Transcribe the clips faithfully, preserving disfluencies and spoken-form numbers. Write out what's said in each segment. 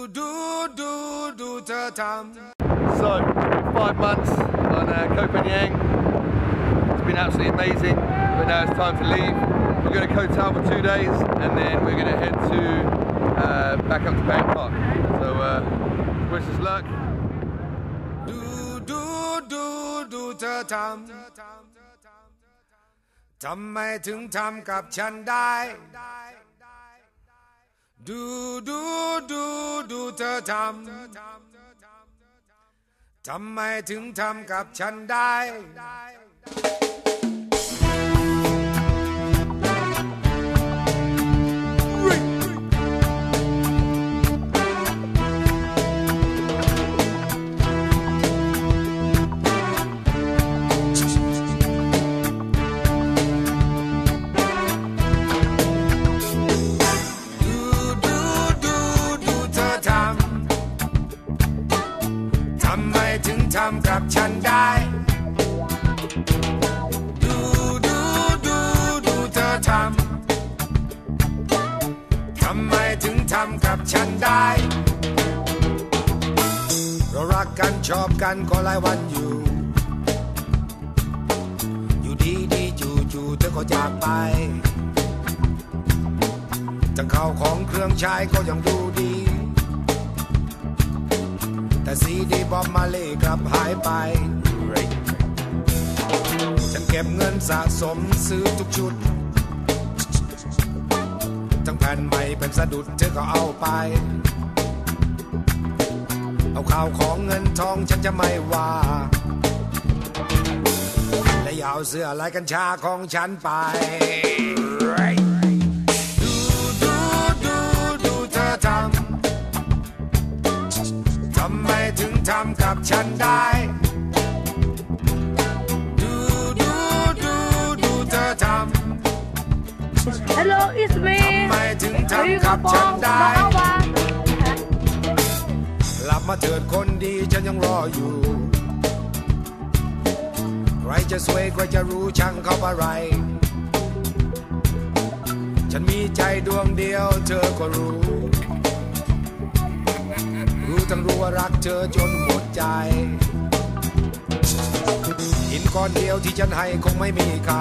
ดูดูดูเธอทำ So five months on uh, Copenhagen. It's been absolutely amazing, but now it's time to leave. We're going to Koh Tao for two days, and then we're going to head to uh, back up to Bangkok. So uh, wish us luck. ดูดูดูดูเธอทำทำไมถึงทำกับฉันได้ดูดูดูดูเธอทำทำไมถึงทำกับฉันได้ทำกับฉันได้ดูดูดูดูเธอทำทำไมถึงทำกับฉันได้เรารักกันชอบกันก็หลายวันอยู่อยู่ดีดีจู่จู่เธอก็จากไปทั้งข้าวของเครื่องใช้ก็ยังดูดีแต่ซีดีบอมมาเล่กลับหายไปฉันเก็บเงินสะสมซื้อทุกชุดทั้งแผ่นใหม่เป็นสะดุดเธอก็เอาไปเอาข่าวของเงินทองฉันจะไม่ว่าและอย่าเอาเสื้อลายกัญชาของฉันไปดูดูดูดูเธอทำทำไมถึงทำกับฉันได้ดูดูดูดูเธอทำ Hello it's me ทำไมถึงทำกับฉันได้กลับมาเถิดคนดีฉันยังรออยู่ใครจะสวยใครจะรู้ช่างเขาอะไรฉันมีใจดวงเดียวเธอก็รู้รู้ทั้งรู้ว่ารักเธอจนหมดใจหินก้อนเดียวที่ฉันให้คงไม่มีค่า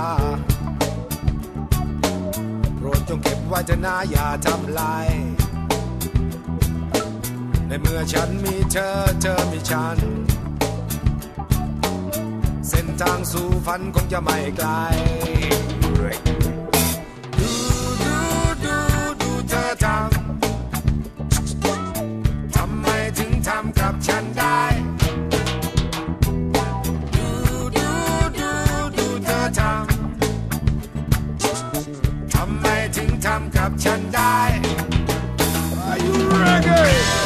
โปรดจงเก็บไว้เถอะนะอย่าทำลายในเมื่อฉันมีเธอเธอมีฉันเส้นทางสู่ฝันคงจะไม่ไกลดูดูดูดูเธอทำทำกับฉันได้ดูดูดูดูเธอทำทำไมถึงทำกับฉันได้ Are you ready?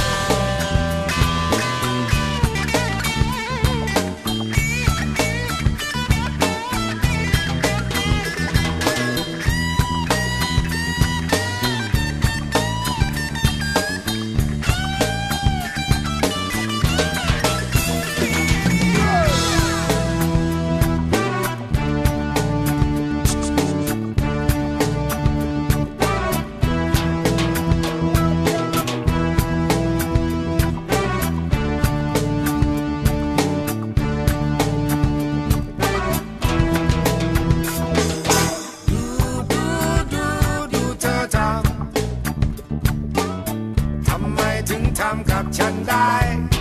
ทำกับฉันได้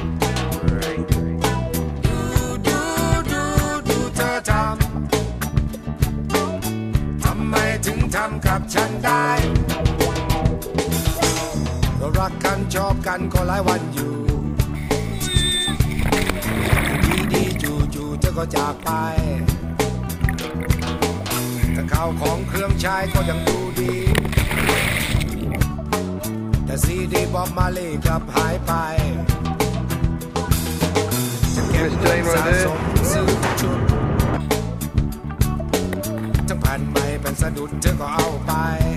ดูดูดูดูเธอทำทำไมถึงทำกับฉันได้เรารักกันชอบกันก็หลายวันอยู่ดีดีจู่จู่เธอก็จากไปแต่ข้าวของเครื่องใช้ก็ยังดูดีแต่ซีดีบอมมาเล่กลับหายไปจะเก็บเงินสะสมซื้อชุดทั้งแผ่นใหม่เป็นสะดุดเธอก็เอาไป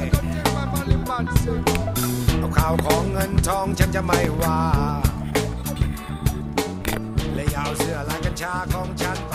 เอาข่าวของเงินทองฉันจะไม่ว่าและยาวเสื้อลายกัญชาของฉัน